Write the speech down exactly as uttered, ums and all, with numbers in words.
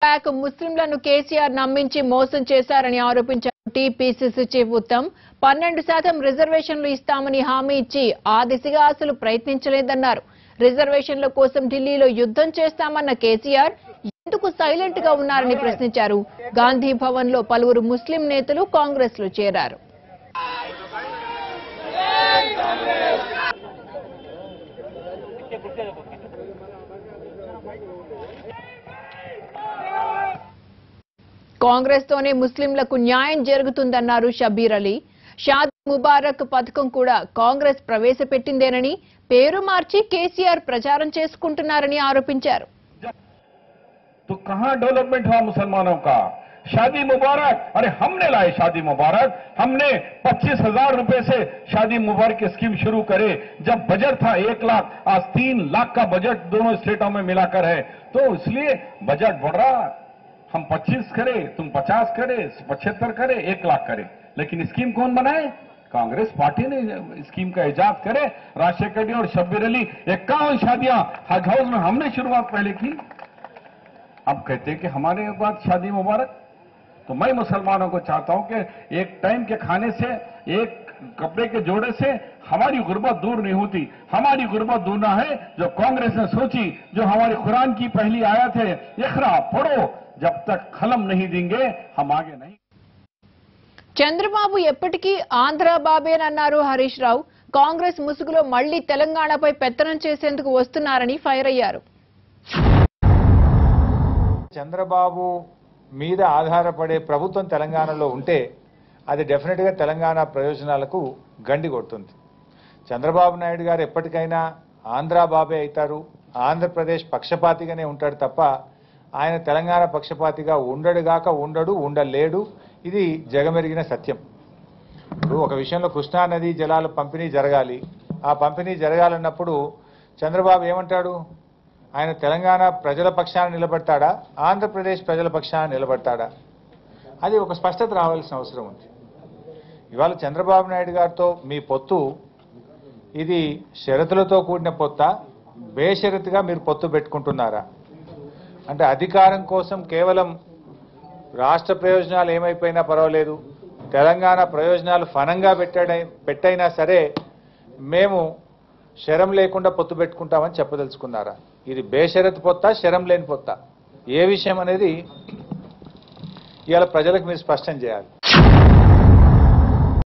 Back ముస్లింలను కేసీఆర్ నమ్మించి మోసం చేశారని ఆరోపించారు టీపీసీసీ చీఫ్ ఉత్తమ్. పన్నెండు శాతం రిజర్వేషన్లు ఇస్తామని హామీ ఇచ్చి ఆ దిశగా అసలు ప్రయత్నించలేదన్నారు. రిజర్వేషన్ల కోసం ఢిల్లీలో యుద్ధం చేస్తామన్న కేసీఆర్ ఎందుకు సైలెంట్ గా ఉన్నారని ప్రశ్నించారు. గాంధీ భవన్ లో పలువురు ముస్లిం నేతలు కాంగ్రెస్ లో చేరారు. కాంగ్రెస్ తోనే ముస్లింలకు న్యాయం జరుగుతుందన్నారు షబీర్ అలీ. షాదీ ముబారక్ పథకం కూడా కాంగ్రెస్ ప్రవేశపెట్టిందేనని, పేరు మార్చి కేసీఆర్ ప్రచారం చేసుకుంటున్నారని ఆరోపించారు. तो कहां डेवलपमेंट हुआ मुसलमानों का? शादी मुबारक, अरे हमने लाए शादी मुबारक, हमने पच्चीस हजार रुपए से शादी मुबारक की स्कीम शुरू करे. जब बजट था एक लाख, आज तीन लाख का बजट दोनों स्टेटों में मिलाकर है, तो इसलिए बजट बढ़ रहा. हम पच्चीस करे, तुम पचास करे, पचहत्तर करे, एक लाख करे, लेकिन स्कीम कौन बनाए? कांग्रेस पार्टी ने स्कीम का इजाद करे. राजशेखर रेड्डी और शब्बीर अली इक्यावन शादियां हज हाउस में हमने शुरुआत पहले की. अब कहते हैं कि हमारे बाद शादी मुबारक. तो मैं मुसलमानों को चाहता हूं कि एक टाइम के खाने से, एक कपड़े के जोड़े से हमारी गुर्बत दूर नहीं होती. हमारी गुर्बत दूर ना है जो कांग्रेस ने सोची, जो हमारे कुरान की पहली आयत है, इक़रा पढ़ो, जब तक खलम नहीं देंगे हम आगे नहीं. చంద్రబాబు ఎప్పటికీ ఆంధ్ర బాబేనన్నారు హరీష్ రావు. కాంగ్రెస్ ముసుగులో మళ్లీ తెలంగాణపై పెత్తనం చేసేందుకు వస్తున్నారని ఫైర్ అయ్యారు. చంద్రబాబు మీద ఆధారపడే ప్రభుత్వం తెలంగాణలో ఉంటే అది డెఫినెట్ గా తెలంగాణ ప్రయోజనాలకు గండి కొడుతుంది. చంద్రబాబు నాయుడు గారు ఎప్పటికైనా ఆంధ్ర బాబే అవుతారు, ఆంధ్రప్రదేశ్ పక్షపాతిగానే ఉంటాడు తప్ప ఆయన తెలంగాణ పక్షపాతిగా ఉండడుగాక ఉండడు, ఉండలేడు. ఇది జగమెరిగిన సత్యం. ఇప్పుడు ఒక విషయంలో కృష్ణా నది జలాల పంపిణీ జరగాలి. ఆ పంపిణీ జరగాలన్నప్పుడు చంద్రబాబు ఏమంటాడు? ఆయన తెలంగాణ ప్రజల పక్షాన నిలబడతాడా, ఆంధ్రప్రదేశ్ ప్రజల పక్షాన నిలబడతాడా? అది ఒక స్పష్టత రావాల్సిన అవసరం ఉంది. ఇవాళ చంద్రబాబు నాయుడు గారితో మీ పొత్తు ఇది షరతులతో కూడిన పొత్త, బేషరతుగా మీరు పొత్తు పెట్టుకుంటున్నారా? అంటే అధికారం కోసం కేవలం రాష్ట్ర ప్రయోజనాలు ఏమైపోయినా పర్వాలేదు, తెలంగాణ ప్రయోజనాలు ఫనంగా పెట్టడ పెట్టైనా సరే మేము శరం లేకుండా పొత్తు పెట్టుకుంటామని చెప్పదలుచుకున్నారా? ఇది బేషరత్ పొత్త, శరం లేని పొత్త, ఏ విషయం అనేది ఇవాళ ప్రజలకు మీరు స్పష్టం చేయాలి.